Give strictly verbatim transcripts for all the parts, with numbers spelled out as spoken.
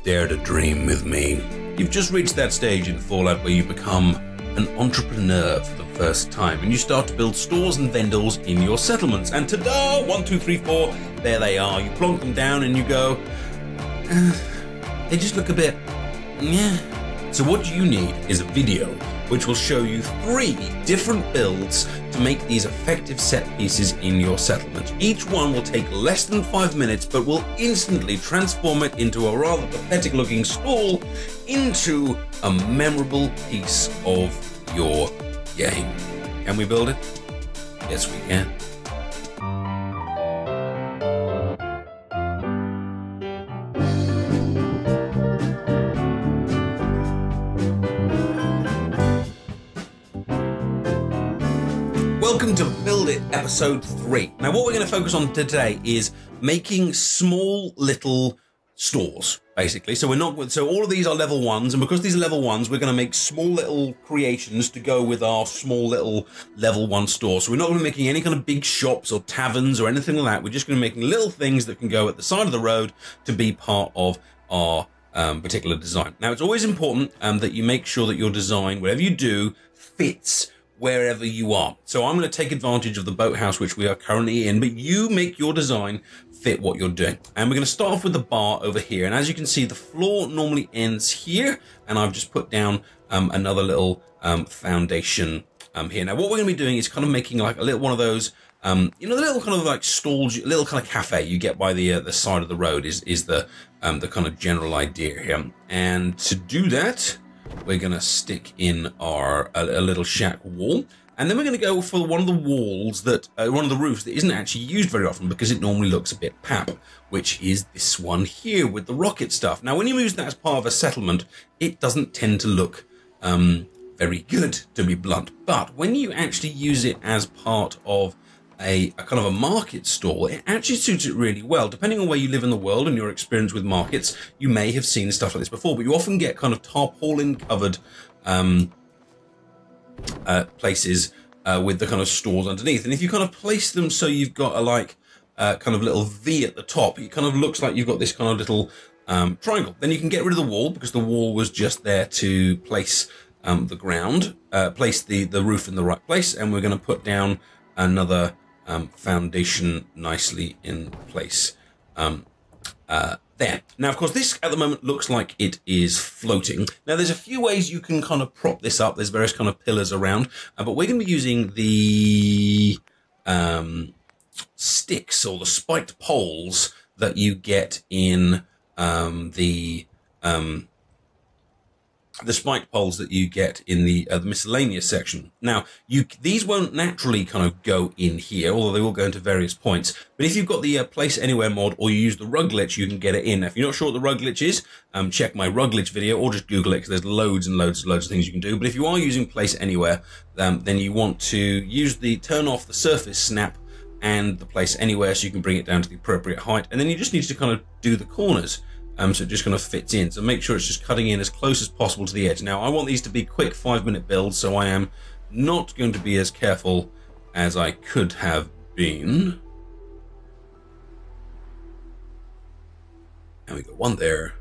Dare to dream with me. You've just reached that stage in Fallout where you become an entrepreneur for the first time and you start to build stores and vendors in your settlements. And ta-da! One, two, three, four, there they are. You plonk them down and you go, uh, they just look a bit, yeah. So what you need is a video which will show you three different builds to make these effective set pieces in your settlement. Each one will take less than five minutes, but will instantly transform it into a rather pathetic looking stall into a memorable piece of your game. Can we build it? Yes, we can. Welcome to Build It episode three. Now what we're going to focus on today is making small little stores, basically. So we're not, so all of these are level ones, and because these are level ones, we're going to make small little creations to go with our small little level one stores. So we're not going to be making any kind of big shops or taverns or anything like that. We're just going to be making little things that can go at the side of the road to be part of our um, particular design. Now it's always important um, that you make sure that your design, whatever you do, fits wherever you are. So I'm going to take advantage of the boathouse which we are currently in, but you make your design fit what you're doing. And we're going to start off with the bar over here. And as you can see, the floor normally ends here, and I've just put down um, another little um, foundation um, here. Now what we're going to be doing is kind of making like a little one of those, um, you know, the little kind of like stalls, little kind of cafe you get by the uh, the side of the road is is the um, the kind of general idea here. And to do that, we're going to stick in our a, a little shack wall, and then we're going to go for one of the walls that uh, one of the roofs that isn't actually used very often because it normally looks a bit pap, which is this one here with the rocket stuff. Now when you use that as part of a settlement, it doesn't tend to look um, very good, to be blunt, but when you actually use it as part of A, a kind of a market stall, it actually suits it really well. Depending on where you live in the world and your experience with markets, you may have seen stuff like this before, but you often get kind of tarpaulin covered um, uh, places uh, with the kind of stores underneath. And if you kind of place them so you've got a like uh, kind of little V at the top, it kind of looks like you've got this kind of little um, triangle. Then you can get rid of the wall because the wall was just there to place um, the ground, uh, place the, the roof in the right place. And we're going to put down another Um, foundation nicely in place um, uh, there. Now, of course, this at the moment looks like it is floating. Now, there's a few ways you can kind of prop this up. There's various kind of pillars around, uh, but we're going to be using the um, sticks or the spiked poles that you get in um, the um, the spiked poles that you get in the, uh, the miscellaneous section. Now, you these won't naturally kind of go in here, although they will go into various points. But if you've got the uh, Place Anywhere mod or you use the rug glitch, you can get it in. Now, if you're not sure what the rug glitch is, um, check my rug glitch video or just Google it because there's loads and loads and loads of things you can do. But if you are using Place Anywhere, um, then you want to use the turn off the surface snap and the Place Anywhere so you can bring it down to the appropriate height. And then you just need to kind of do the corners. Um, so it just kind of fits in. So make sure it's just cutting in as close as possible to the edge. Now, I want these to be quick five minute builds, so I am not going to be as careful as I could have been. And we got one there,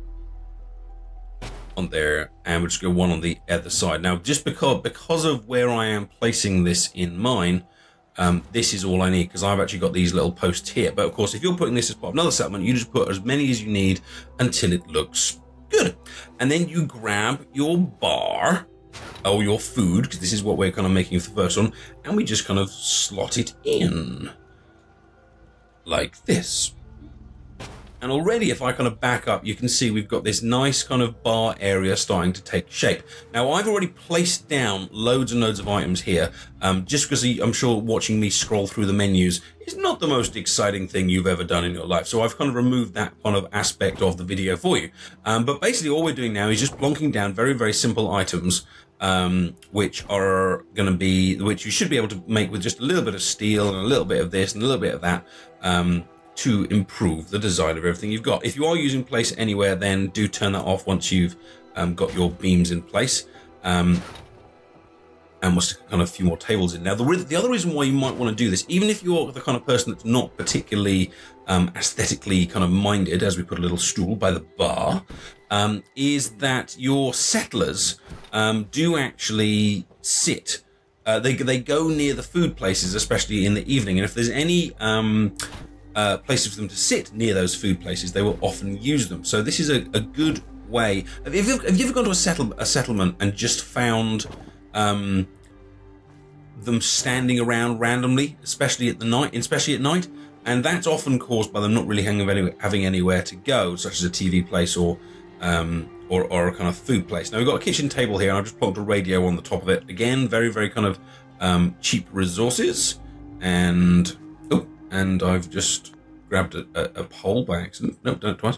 one there, and we'll just go one on the other side. Now, just because, because of where I am placing this in mine, Um, this is all I need because I've actually got these little posts here. But of course, if you're putting this as part of another settlement, you just put as many as you need until it looks good. And then you grab your bar or your food, because this is what we're kind of making for the first one, and we just kind of slot it in like this. And already, if I kind of back up, you can see we've got this nice kind of bar area starting to take shape. Now, I've already placed down loads and loads of items here, um, just because I'm sure watching me scroll through the menus is not the most exciting thing you've ever done in your life. So I've kind of removed that kind of aspect of the video for you. Um, but basically, all we're doing now is just plonking down very, very simple items, um, which are going to be, which you should be able to make with just a little bit of steel and a little bit of this and a little bit of that. Um, to improve the design of everything you've got. If you are using Place Anywhere, then do turn that off once you've um, got your beams in place. Um, and we'll stick kind of a few more tables in. Now, the, the other reason why you might want to do this, even if you're the kind of person that's not particularly um, aesthetically kind of minded, as we put a little stool by the bar, um, is that your settlers um, do actually sit. Uh, they, they go near the food places, especially in the evening. And if there's any um, uh, places for them to sit near those food places, they will often use them. So this is a, a good way. Have you, ever, have you ever gone to a, settle, a settlement and just found um, them standing around randomly, especially at the night, especially at night? And that's often caused by them not really having, any, having anywhere to go, such as a T V place or um, Or, or a kind of food place. Now we've got a kitchen table here, and I've just plonked a radio on the top of it. Again, very, very kind of um, cheap resources. And oh, and I've just grabbed a, a, a pole by accident. No, done it twice.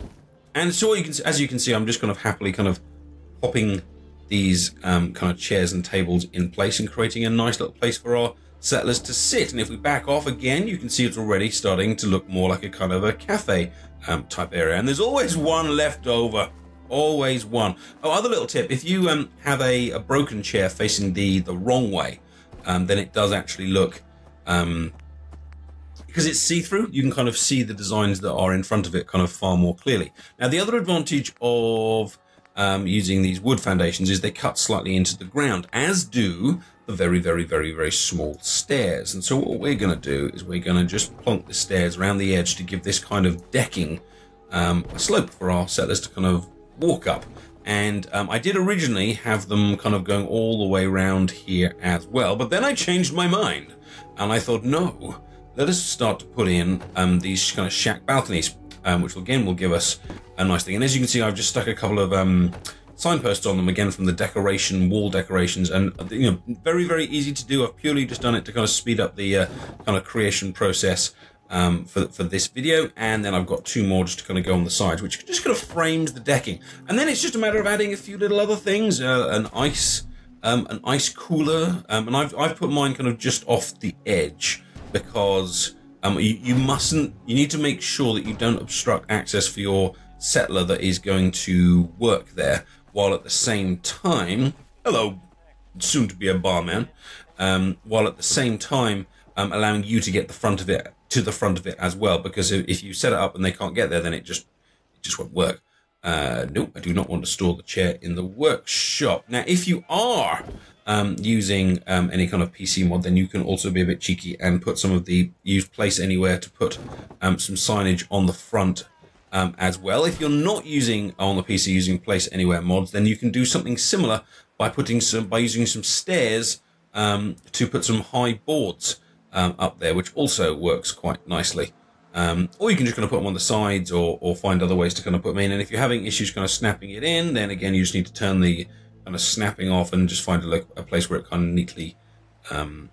And so you can, as you can see, I'm just kind of happily kind of popping these um, kind of chairs and tables in place and creating a nice little place for our settlers to sit. And if we back off again, you can see it's already starting to look more like a kind of a cafe um, type area. And there's always one left over. Always one. Oh, other little tip, if you um, have a, a broken chair facing the, the wrong way, um, then it does actually look, um, because it's see-through, you can kind of see the designs that are in front of it kind of far more clearly. Now, the other advantage of um, using these wood foundations is they cut slightly into the ground, as do the very, very, very, very small stairs. And so what we're going to do is we're going to just plonk the stairs around the edge to give this kind of decking um, a slope for our settlers to kind of walk up. And um, I did originally have them kind of going all the way around here as well, but then I changed my mind and I thought, no, let us start to put in um, these kind of shack balconies, um, which again will give us a nice thing. And as you can see, I've just stuck a couple of um, signposts on them again from the decoration, wall decorations, and you know, very, very easy to do. I've purely just done it to kind of speed up the uh, kind of creation process Um, for, for this video. And then I've got two more just to kind of go on the sides, which just kind of frames the decking. And then it's just a matter of adding a few little other things, uh, an ice, um, an ice cooler. Um, and I've, I've put mine kind of just off the edge because um, you, you mustn't, you need to make sure that you don't obstruct access for your settler that is going to work there, while at the same time, hello, soon to be a barman, um, while at the same time um, allowing you to get the front of it to the front of it as well, because if you set it up and they can't get there, then it just it just won't work. Uh, no, I do not want to store the chair in the workshop. Now, if you are um, using um, any kind of P C mod, then you can also be a bit cheeky and put some of the use place anywhere to put um, some signage on the front um, as well. If you're not using on the P C using place anywhere mods, then you can do something similar by putting some by using some stairs um, to put some high boards Um, up there, which also works quite nicely. Um, or you can just kind of put them on the sides, or, or find other ways to kind of put them in. And if you're having issues kind of snapping it in, then again, you just need to turn the kind of snapping off and just find a, a place where it kind of neatly um,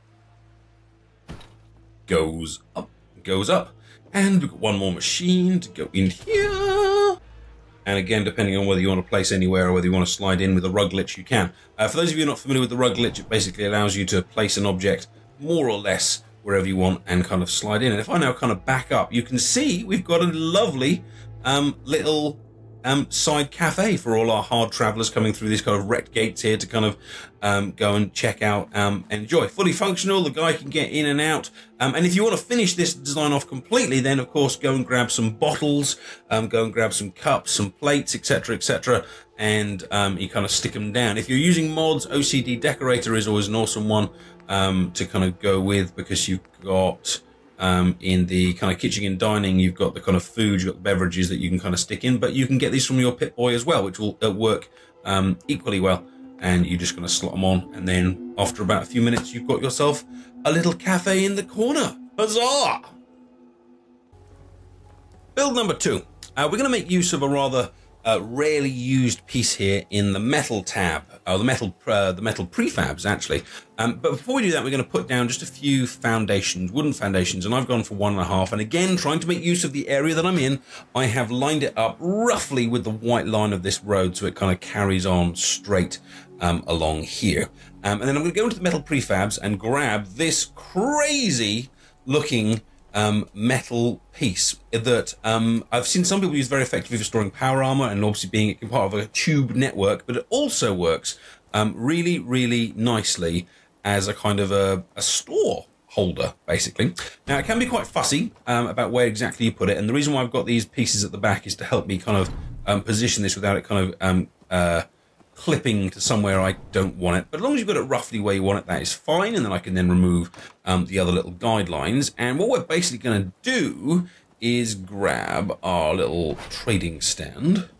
goes up, goes up. And we've got one more machine to go in here. And again, depending on whether you want to place anywhere or whether you want to slide in with a rug glitch, you can. Uh, for those of you not familiar with the rug glitch, it basically allows you to place an object more or less wherever you want and kind of slide in. And if I now kind of back up, you can see we've got a lovely um, little um, side cafe for all our hard travelers coming through these kind of wrecked gates here to kind of um, go and check out um, and enjoy. Fully functional, the guy can get in and out. Um, and if you want to finish this design off completely, then of course go and grab some bottles, um, go and grab some cups, some plates, et cetera, et cetera, and um, you kind of stick them down. If you're using mods, O C D Decorator is always an awesome one um, to kind of go with, because you've got um, in the kind of kitchen and dining, you've got the kind of food, you've got the beverages that you can kind of stick in, but you can get these from your Pip-Boy as well, which will uh, work um, equally well. And you just kind of slot them on, and then after about a few minutes, you've got yourself a little cafe in the corner. Huzzah! Build number two. Uh, we're going to make use of a rather uh, rarely used piece here in the metal tab, or the metal, uh, the metal prefabs actually. Um, but before we do that, we're going to put down just a few foundations, wooden foundations, and I've gone for one and a half. And again, trying to make use of the area that I'm in, I have lined it up roughly with the white line of this road, so it kind of carries on straight um, along here. Um, and then I'm going to go into the metal prefabs and grab this crazy looking um, metal piece that um, I've seen some people use very effectively for storing power armor and obviously being part of a tube network, but it also works um, really, really nicely as a kind of a, a store holder, basically. Now, it can be quite fussy um, about where exactly you put it, and the reason why I've got these pieces at the back is to help me kind of um, position this without it kind of um, uh, clipping to somewhere I don't want it. But as long as you've got it roughly where you want it, that is fine, and then I can then remove um, the other little guidelines. And what we're basically going to do is grab our little trading stand,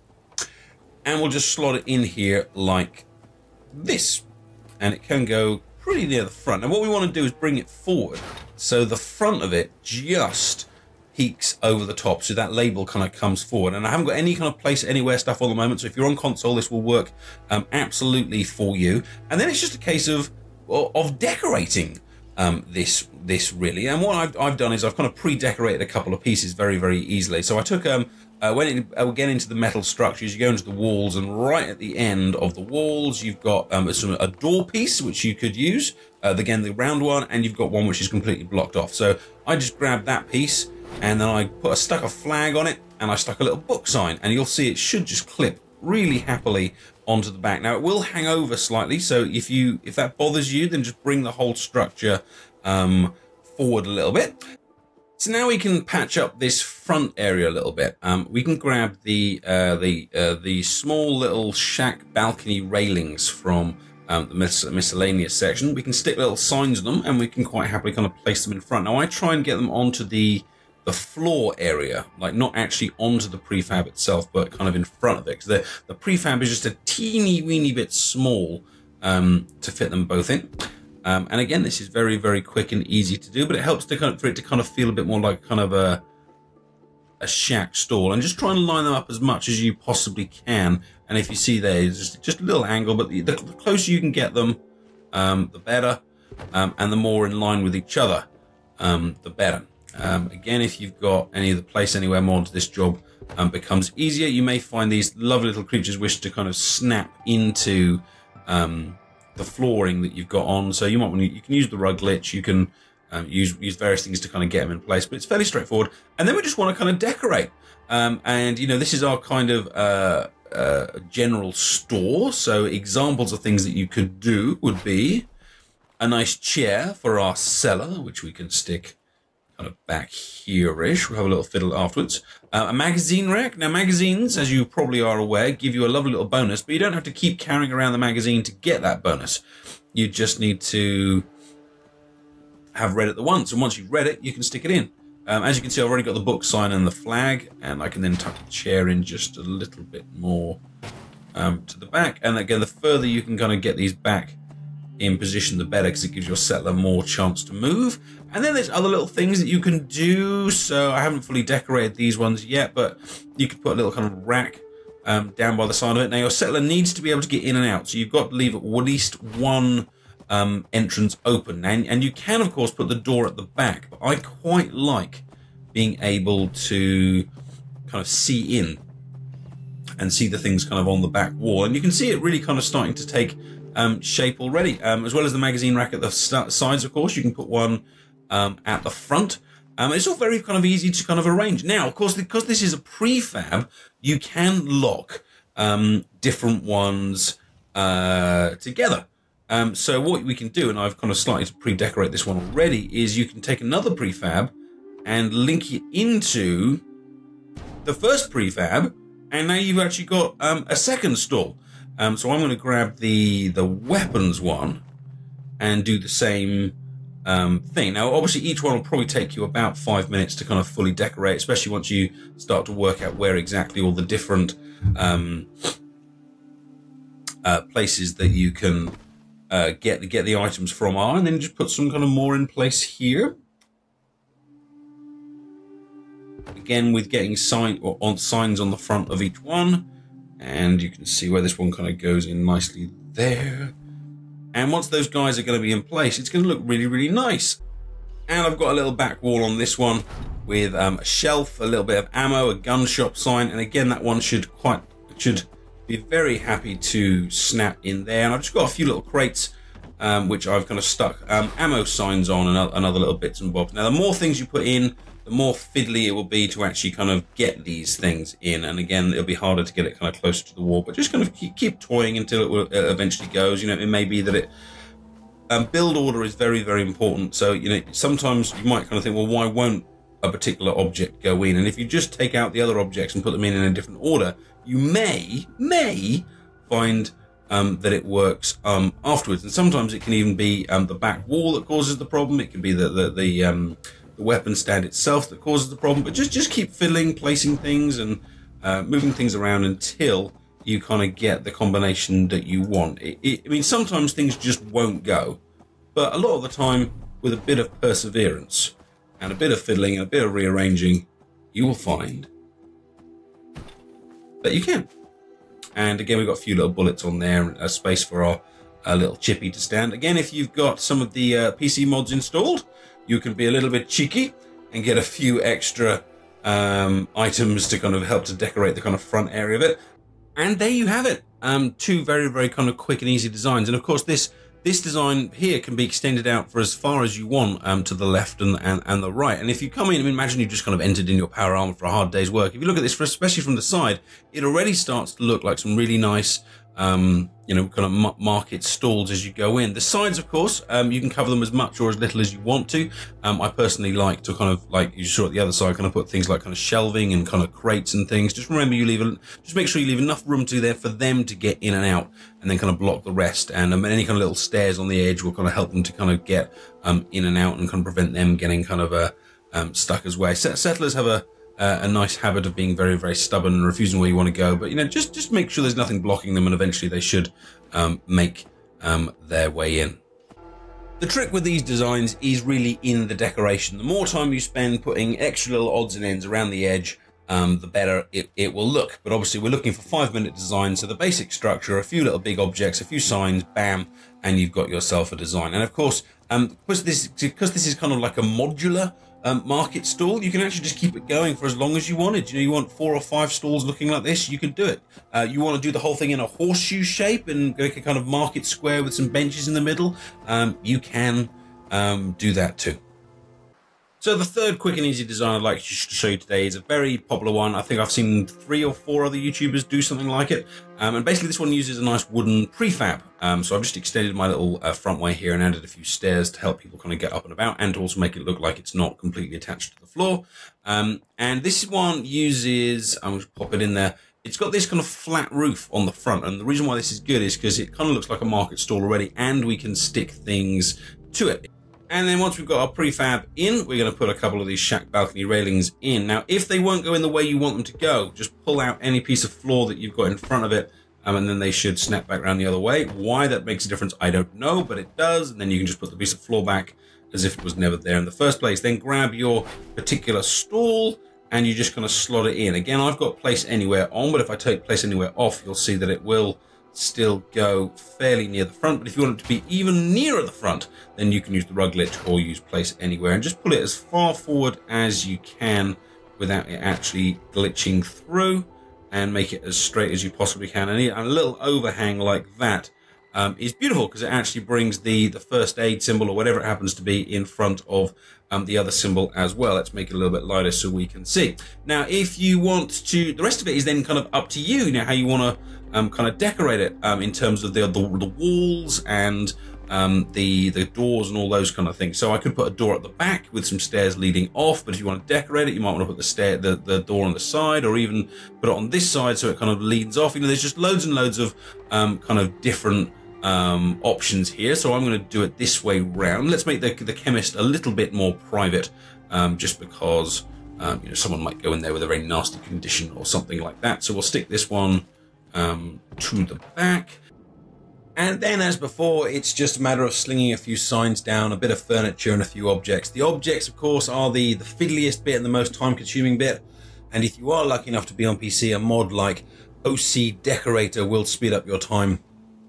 and we'll just slot it in here like this, and it can go pretty near the front. And what we want to do is bring it forward so the front of it just peeks over the top, so that label kind of comes forward. And I haven't got any kind of place anywhere stuff on the moment, so if you're on console, this will work um, absolutely for you. And then it's just a case of of decorating um, this this really. And what I've, I've done is I've kind of pre-decorated a couple of pieces very very easily. So I took um uh, went in, uh, again into the metal structures. You go into the walls, and right at the end of the walls you've got um, a, a door piece which you could use, uh, again the round one, and you've got one which is completely blocked off. So I just grabbed that piece, and then I put a stuck a flag on it, and I stuck a little book sign, and you'll see it should just clip really happily onto the back. Now it will hang over slightly, so if you if that bothers you, then just bring the whole structure um, forward a little bit. So now we can patch up this front area a little bit. Um, we can grab the uh, the uh, the small little shack balcony railings from um, the mis miscellaneous section. We can stick little signs on them, and we can quite happily kind of place them in front. Now I try and get them onto the the floor area, like not actually onto the prefab itself, but kind of in front of it, because the, the prefab is just a teeny weeny bit small um, to fit them both in. Um, and again, this is very, very quick and easy to do, but it helps to kind of, for it to kind of feel a bit more like kind of a, a shack stall. And just try and line them up as much as you possibly can. And if you see there, it's just, just a little angle, but the, the closer you can get them, um, the better, um, and the more in line with each other, um, the better. Um, again, if you've got any of the place anywhere more onto this job um, becomes easier. You may find these lovely little creatures wish to kind of snap into um, the flooring that you've got on. So you might want to, you can use the rug glitch, you can um, use use various things to kind of get them in place, but it's fairly straightforward. And then we just want to kind of decorate. Um, and you know, this is our kind of uh, uh, general store. So examples of things that you could do would be a nice chair for our cellar, which we can stick kind of back here-ish. We'll have a little fiddle afterwards. Uh, a magazine rack. Now, magazines, as you probably are aware, give you a lovely little bonus, but you don't have to keep carrying around the magazine to get that bonus. You just need to have read it the once, and once you've read it, you can stick it in. Um, as you can see, I've already got the book sign and the flag, and I can then tuck the chair in just a little bit more um, to the back. And again, the further you can kind of get these back in position, the better, because it gives your settler more chance to move. And then there's other little things that you can do. So I haven't fully decorated these ones yet, but you could put a little kind of rack um, down by the side of it. Now your settler needs to be able to get in and out, so you've got to leave at least one um, entrance open. And, and you can, of course, put the door at the back, but I quite like being able to kind of see in and see the things kind of on the back wall. And you can see it really kind of starting to take um, shape already, um, as well as the magazine rack at the sides, of course. You can put one um, at the front. Um, it's all very kind of easy to kind of arrange. Now, of course, because this is a prefab, you can lock um, different ones uh, together. Um, so what we can do, and I've kind of started to pre-decorate this one already, is you can take another prefab and link it into the first prefab, and now you've actually got um, a second stall. Um, so I'm going to grab the the weapons one and do the same um, thing. Now, obviously, each one will probably take you about five minutes to kind of fully decorate, especially once you start to work out where exactly all the different um, uh, places that you can uh, get the get the items from are, and then just put some kind of more in place here. Again, with getting sign or on signs on the front of each one, and you can see where this one kind of goes in nicely there. And once those guys are going to be in place, it's going to look really, really nice. And I've got a little back wall on this one with um, a shelf, a little bit of ammo, a gun shop sign, and again, that one should quite should be very happy to snap in there. And I've just got a few little crates um, which I've kind of stuck um, ammo signs on and, and other little bits and bobs. Now, the more things you put in, the more fiddly it will be to actually kind of get these things in. And again, it'll be harder to get it kind of closer to the wall, but just kind of keep, keep toying until it, will, it eventually goes. You know, it may be that it, um, build order is very, very important. So, you know, sometimes you might kind of think, well, why won't a particular object go in? And if you just take out the other objects and put them in in a different order, you may, may find Um, that it works um, afterwards. And sometimes it can even be um, the back wall that causes the problem. It can be the the, the, um, the weapon stand itself that causes the problem. But just, just keep fiddling, placing things and uh, moving things around until you kind of get the combination that you want. It, it, I mean, sometimes things just won't go. But a lot of the time, with a bit of perseverance and a bit of fiddling and a bit of rearranging, you will find that you can. And again, we've got a few little bullets on there and a space for our uh, little chippy to stand. Again, if you've got some of the uh, P C mods installed, you can be a little bit cheeky and get a few extra um, items to kind of help to decorate the kind of front area of it. And there you have it. Um, two very, very kind of quick and easy designs. And of course, this this design here can be extended out for as far as you want um, to the left and, and, and the right. And if you come in, I mean, imagine you just kind of entered in your power armor for a hard day's work. If you look at this, for, especially from the side, it already starts to look like some really nice, um, you know, kind of market stalls as you go in. The sides, of course, um, you can cover them as much or as little as you want to. Um, I personally like to kind of, like you saw at the other side, kind of put things like kind of shelving and kind of crates and things. Just remember, you leave, a, just make sure you leave enough room to there for them to get in and out, and then kind of block the rest. And um, any kind of little stairs on the edge will kind of help them to kind of get um, in and out and kind of prevent them getting kind of uh, um, stuck as well. Settlers have a Uh, a nice habit of being very, very stubborn and refusing where you want to go. But, you know, just, just make sure there's nothing blocking them, and eventually they should um, make um, their way in. The trick with these designs is really in the decoration. The more time you spend putting extra little odds and ends around the edge, um, the better it, it will look. But obviously we're looking for five minute design. So the basic structure, a few little big objects, a few signs, bam, and you've got yourself a design. And of course, um, because this, because this is kind of like a modular Um, market stall, you can actually just keep it going for as long as you wanted. You know, you want four or five stalls looking like this, you can do it. Uh, you want to do the whole thing in a horseshoe shape and make a kind of market square with some benches in the middle, um, you can um, do that too. So the third quick and easy design I'd like to show you today is a very popular one. I think I've seen three or four other YouTubers do something like it. Um, and basically this one uses a nice wooden prefab. Um, so I've just extended my little uh, front way here and added a few stairs to help people kind of get up and about, and to also make it look like it's not completely attached to the floor. Um, and this one uses, I'm going to pop it in there. It's got this kind of flat roof on the front. And the reason why this is good is because it kind of looks like a market stall already, and we can stick things to it. And then once we've got our prefab in, we're going to put a couple of these shack balcony railings in. Now, if they won't go in the way you want them to go, just pull out any piece of floor that you've got in front of it, um, and then they should snap back around the other way. Why that makes a difference, I don't know, but it does. And then you can just put the piece of floor back as if it was never there in the first place. Then grab your particular stall and you just kind of slot it in. Again, I've got place anywhere on, but if I take place anywhere off, you'll see that it will still go fairly near the front. But if you want it to be even nearer the front, then you can use the rug glitch or use place anywhere, and just pull it as far forward as you can without it actually glitching through, and make it as straight as you possibly can. And a little overhang like that um, is beautiful, because it actually brings the, the first aid symbol or whatever it happens to be in front of um, the other symbol as well. Let's make it a little bit lighter so we can see. Now, if you want to, the rest of it is then kind of up to you, now how you want to um, kind of decorate it um, in terms of the, the, the walls and um, the, the doors and all those kind of things. So I could put a door at the back with some stairs leading off, but if you want to decorate it, you might want to put the stair, the, the door on the side, or even put it on this side so it kind of leads off. You know, there's just loads and loads of um, kind of different um, options here. So I'm going to do it this way round. Let's make the, the chemist a little bit more private, um, just because um, you know, someone might go in there with a very nasty condition or something like that. So we'll stick this one um, to the back. And then, as before, it's just a matter of slinging a few signs down, a bit of furniture and a few objects. The objects, of course, are the, the fiddliest bit and the most time-consuming bit. And if you are lucky enough to be on P C, a mod like O C Decorator will speed up your time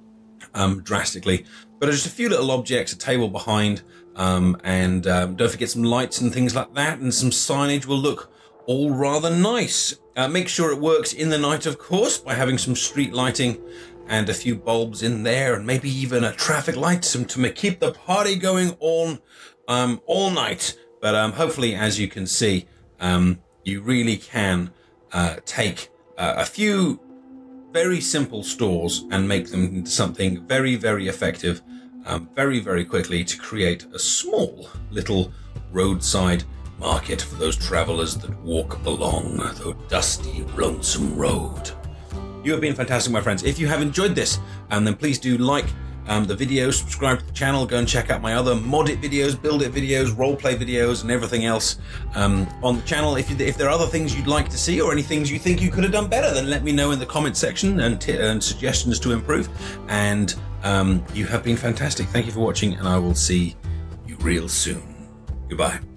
um, drastically. But just a few little objects, a table behind, um, and um, don't forget some lights and things like that, and some signage will look all rather nice. Uh, make sure it works in the night, of course, by having some street lighting and a few bulbs in there, and maybe even a traffic light some to keep the party going on um, all night. But um, hopefully, as you can see, um, you really can uh, take uh, a few very simple stores and make them into something very, very effective, um, very, very quickly, to create a small little roadside market for those travelers that walk along the dusty, lonesome road. You have been fantastic, my friends. If you have enjoyed this, um, then please do like um, the video, subscribe to the channel, go and check out my other mod it videos, build it videos, roleplay videos, and everything else um, on the channel. If, you, if there are other things you'd like to see or any things you think you could have done better, then let me know in the comment section and, t and suggestions to improve. And um, you have been fantastic. Thank you for watching, and I will see you real soon. Goodbye.